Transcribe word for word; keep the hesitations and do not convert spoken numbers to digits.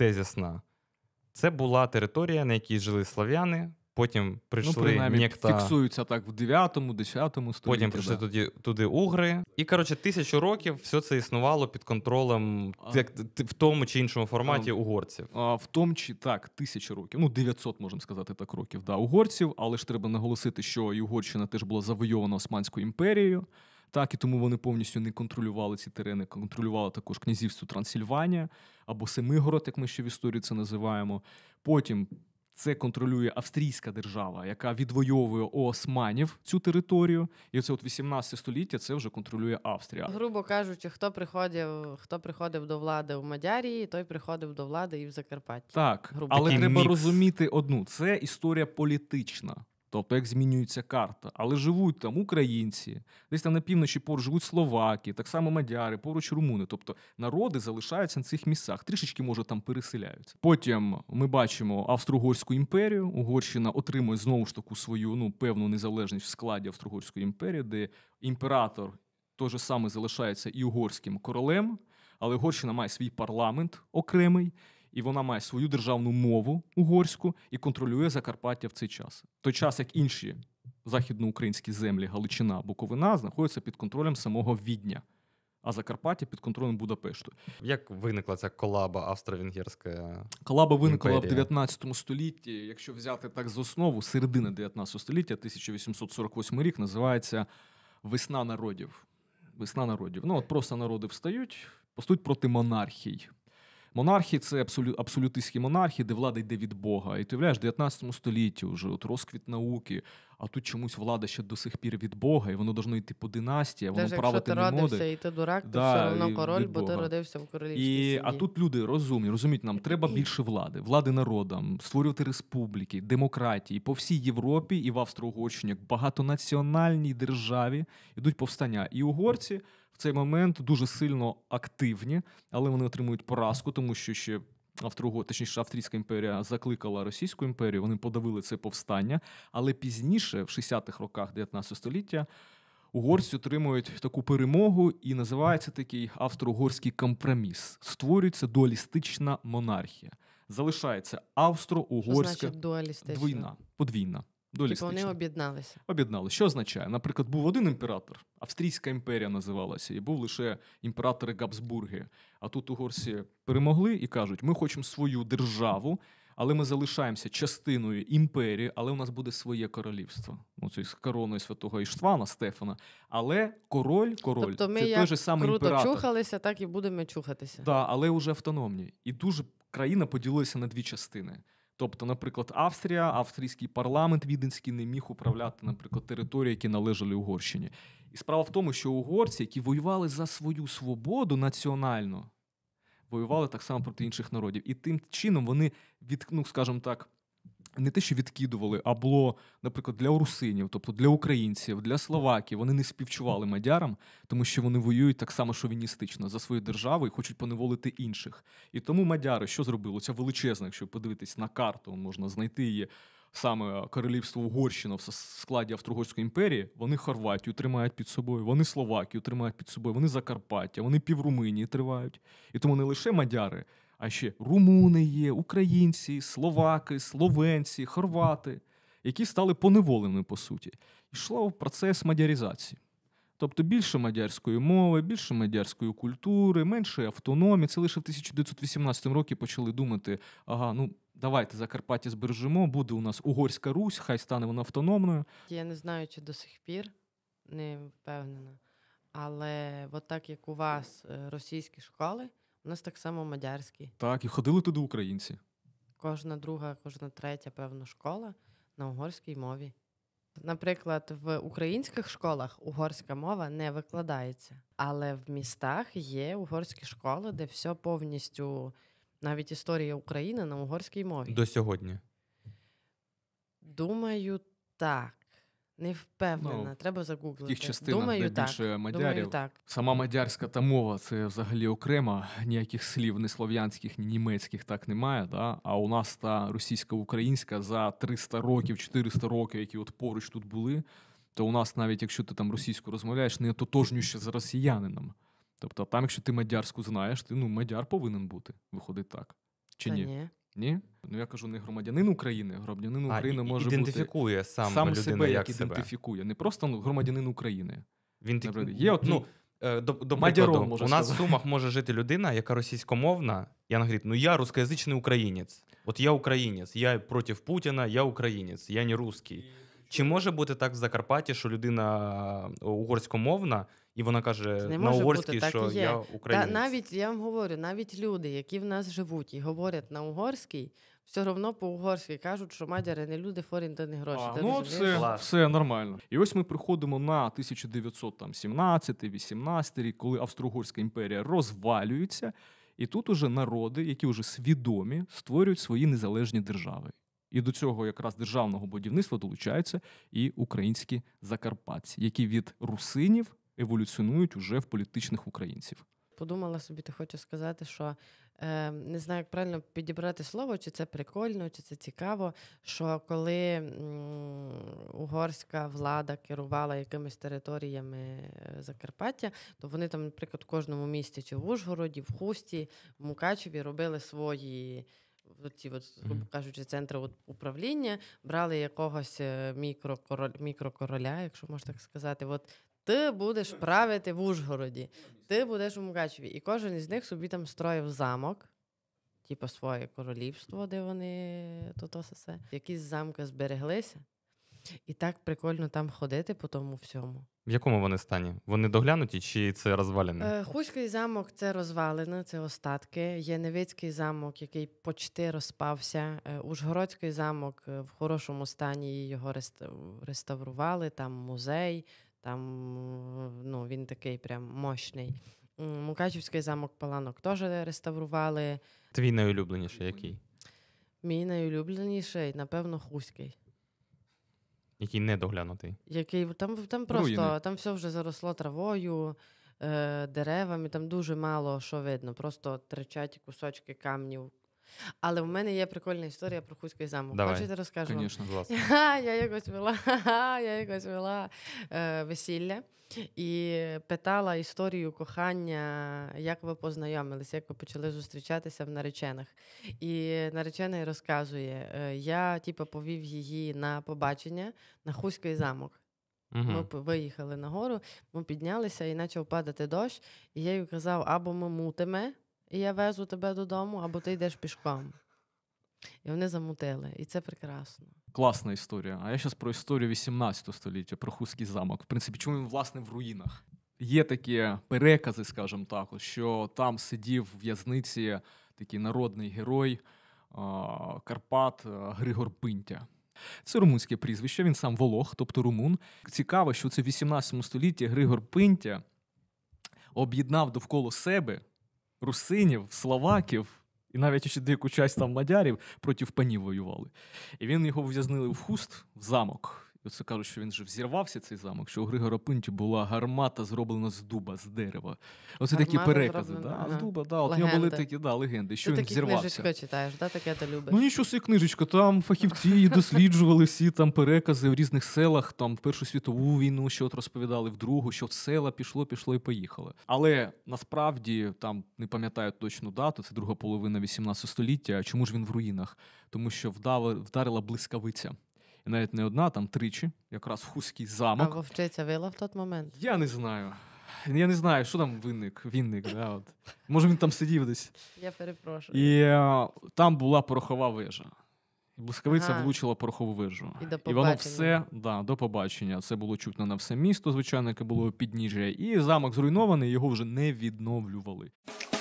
тезісна. Це була територія, на якій жили слав'яни, потім прийшли ну, принаймні, некто... фіксуються так в дев'ятому, десятому столітті. Потім прийшли да. туди, туди угри. І, коротше, тисячу років все це існувало під контролем А... як, в тому чи іншому форматі а... угорців. А, в тому чи так, тисячу років. Ну, дев'ятсот, можемо сказати так, років, да, угорців. Але ж треба наголосити, що і Угорщина теж була завойована Османською імперією. Так, і тому вони повністю не контролювали ці терени, контролювали також князівство Трансильванія, або Семигород, як ми ще в історії це називаємо. Потім це контролює австрійська держава, яка відвоює у османів цю територію. І оце от вісімнадцяте століття це вже контролює Австрія. Грубо кажучи, хто приходив, хто приходив до влади в Мадярії, той приходив до влади і в Закарпатті. Так, грубо але Такий треба мікс. розуміти одну. Це історія політична. Тобто, як змінюється карта. Але живуть там українці, десь там на півночі поруч живуть словаки, так само мадяри, поруч румуни. Тобто народи залишаються на цих місцях, трішечки, може, там переселяються. Потім ми бачимо Австро-Угорську імперію. Угорщина отримує знову ж таку свою ну, певну незалежність в складі Австро-Угорської імперії, де імператор той же самий залишається і угорським королем, але Угорщина має свій парламент окремий, і вона має свою державну мову угорську і контролює Закарпаття в цей час. В той час, як інші західноукраїнські землі, Галичина, Буковина, знаходяться під контролем самого Відня, а Закарпаття під контролем Будапешту. Як виникла ця колаба австро-венгерська? Колаба виникла імперія? в дев'ятнадцятому столітті, якщо взяти так з основу, середина дев'ятнадцятого століття, тисяча вісімсот сорок восьмий рік, називається «Весна народів». Весна народів. Ну, от просто народи встають, постають проти монархій. Монархії – це абсолю, абсолютистські монархії, де влада йде від Бога. І ти уявляєш, в дев'ятнадцятому столітті вже от розквіт науки, а тут чомусь влада ще до сих пір від Бога, і воно должно йти по династії, а воно Даже правити якщо ти не родився може. і ти дурак, то Да, все одно і король, від бо ти Бога. родився в королівській І, сім'ї. а тут люди розумні, розуміють, нам треба більше влади, влади народам, створювати республіки, демократії. По всій Європі і в Австро-Угорщині, як багатонаціональній державі, йдуть повстання. І угорці в цей момент дуже сильно активні, але вони отримують поразку, тому що ще Австро-Угор, точніше, Австрійська імперія закликала Російську імперію, вони подавили це повстання, але пізніше, в шістдесятих роках дев'ятнадцятого століття, угорці отримують таку перемогу і називається такий австро-угорський компроміс. Створюється дуалістична монархія. Залишається Що австро-угорська значить дуалістична? двійна, подвійна. Типу вони Дуалістична. об'єдналися. Об'єднали. Що означає? Наприклад, був один імператор, Австрійська імперія називалася, і був лише імператори Габсбурги. А тут угорці перемогли і кажуть, ми хочемо свою державу, але ми залишаємося частиною імперії, але у нас буде своє королівство. Ну, це з короною святого Іштвана, Стефана. Але король, король, Тобто ми це той як же самий круто імператор. чухалися, так і будемо чухатися. Да, але вже автономні. І дуже країна поділилася на дві частини. Тобто, наприклад, Австрія, австрійський парламент віденський не міг управляти, наприклад, території, які належали Угорщині. І справа в тому, що угорці, які воювали за свою свободу національну, воювали так само проти інших народів. І тим чином вони, від, ну, скажімо так, не те, що відкидували, а було, наприклад, для русинів, тобто для українців, для словаків, вони не співчували мадярам, тому що вони воюють так само шовіністично за свою державу і хочуть поневолити інших. І тому мадяри що зробили? Ця величезна, якщо подивитись на карту, можна знайти її, саме королівство Угорщина в складі Австро-Угорської імперії, вони Хорватію тримають під собою, вони Словакію тримають під собою, вони Закарпаття, вони півруминії тривають. І тому не лише мадяри, а ще румуни є, українці, словаки, словенці, хорвати, які стали поневоленими, по суті. Йшов процес мадяризації. Тобто більше мадярської мови, більше мадярської культури, менше автономії. Це лише в тисяча дев'ятсот вісімнадцятому році почали думати, ага, ну давайте Закарпаття збережемо, буде у нас Угорська Русь, хай стане вона автономною. Я не знаю, чи до сих пір, не впевнена. Але от так, як у вас е, російські школи, у нас так само мадярські. Так, і ходили туди українці. Кожна друга, кожна третя, певно, школа на угорській мові. Наприклад, в українських школах угорська мова не викладається. Але в містах є угорські школи, де все повністю, навіть історія України на угорській мові. До сьогодні. Думаю, так. Не впевнена, Ну, треба В загуглити. тих частинах, Думаю, де так. більше мадярів. Думаю, так. Сама мадярська та мова – це взагалі окрема. Ніяких слів ні слов'янських, ні німецьких так немає. Да? А у нас та російсько-українська за триста років, чотириста років, які от поруч тут були, то у нас навіть, якщо ти там російською розмовляєш, не тотожнюще з росіянином. Тобто там, якщо ти мадярську знаєш, ти ну, мадяр повинен бути. Виходить так. Чи Та ні? ні. Ні? Ну я кажу, не громадянин України. Громадянин А, України і- може ідентифікує бути сам, сам людина себе, як як себе. ідентифікує. Не просто ну, громадянин України. Він так, Наприклад, є от, ну, е, до, до Мадярон, прикладу, можна у нас в сказати. Сумах може жити людина, яка російськомовна, і вона говорить, ну я русскоязичний українець. От я українець, я проти Путіна, я українець, я не русський. Чи може бути так в Закарпатті, що людина угорськомовна, і вона каже Це не на може угорській, бути, так що і є. я Та українець? навіть, я вам говорю, навіть люди, які в нас живуть і говорять на угорській, все одно по-угорськи кажуть, що мадяри не люди, форін то не гроші. А, Ти ну, розумієш? все, Клас. все нормально. І ось ми приходимо на тисяча дев'ятсот сімнадцятий вісімнадцятий рік, коли Австро-Угорська імперія розвалюється, і тут уже народи, які вже свідомі, створюють свої незалежні держави. І до цього якраз державного будівництва долучаються і українські закарпатці, які від русинів еволюціонують уже в політичних українців. Подумала собі, ти хочу сказати, що е, не знаю, як правильно підібрати слово, чи це прикольно, чи це цікаво, що коли м, угорська влада керувала якимись територіями е, Закарпаття, то вони там, наприклад, в кожному місті, чи в Ужгороді, в Хусті, в Мукачеві робили свої ці, от, грубо кажучи, центри от управління, брали якогось е, мікрокороль, мікрокороля, якщо можна так сказати, от ти будеш правити в Ужгороді, ти будеш у Мукачеві. І кожен із них собі там строїв замок, типу своє королівство, де вони то-то все. Якісь замки збереглися. І так прикольно там ходити по тому всьому. В якому вони стані? Вони доглянуті чи це розвалені? Е, Хуський замок – це розвалини, це остатки. Є Невицький замок, який почти розпався. Е, Ужгородський замок е, в хорошому стані, його реста- реставрували, там музей, там ну, він такий прям мощний. М, Мукачівський замок Паланок теж реставрували. Твій найулюбленіший який? Мій найулюбленіший, напевно, Хуський. Який не доглянутий? Який там, там просто Руїни. там все вже заросло травою, е, деревами, там дуже мало що видно, просто тричать кусочки камнів. Але в мене є прикольна історія про Хуський замок. Давай. Хочете, розкажу вам? Звісно. Власне. Ха, Я якось вела, ха-ха, я якось вела е, весілля і питала історію кохання, як ви познайомилися, як ви почали зустрічатися в наречених. І наречений розказує, е, я типу, повів її на побачення на Хуський замок. Ми Угу. п- виїхали на гору, ми піднялися і почав падати дощ. І я їй казав, або ми мутимо, і я везу тебе додому, або ти йдеш пішком. І вони замутили. І це прекрасно. Класна історія. А я зараз про історію вісімнадцятого століття, про Хуський замок. В принципі, чому він, власне, в руїнах? Є такі перекази, скажімо так, що там сидів в в'язниці такий народний герой а, Карпат а, Григор Пинтя. Це румунське прізвище, він сам волох, тобто румун. Цікаво, що це в вісімнадцятому столітті Григор Пинтя об'єднав довкола себе русинів, словаків, і навіть ще деяку часть там мадярів проти панів воювали. І він його в'язнили в Хуст, в замок. І оце кажуть, що він вже взірвався, цей замок, що у Григора Пинті була гармата, зроблена з дуба, з дерева. Оце такі Гармата перекази. зроблена, Да? ага. З дуба, да. От у нього були Легенди. такі да, легенди, що Ти він такі взірвався. книжечки читаєш, да? Таке ти любиш. Ну нічого собі книжечка, там фахівці її досліджували всі там перекази в різних селах, там в Першу світову війну, що от розповідали, в Другу, що в села пішло, пішло і поїхало. Але насправді, там не пам'ятаю точну дату, це друга половина вісімнадцятого століття, а чому ж він в руїнах? Тому що вдали, вдарила блискавиця. І навіть не одна, там тричі, якраз в Хуський А замок. вовчиця вила в той момент? Я не знаю. Я не знаю, що там винник, вінник. Да, от. Може він там сидів десь. Я перепрошую. І е, там була порохова вежа. І блискавиця Ага. влучила в порохову вежу. І до І воно побачення. все, да, до побачення. Це було чутно на все місто, звичайно, яке було підніжжя. І замок зруйнований, його вже не відновлювали.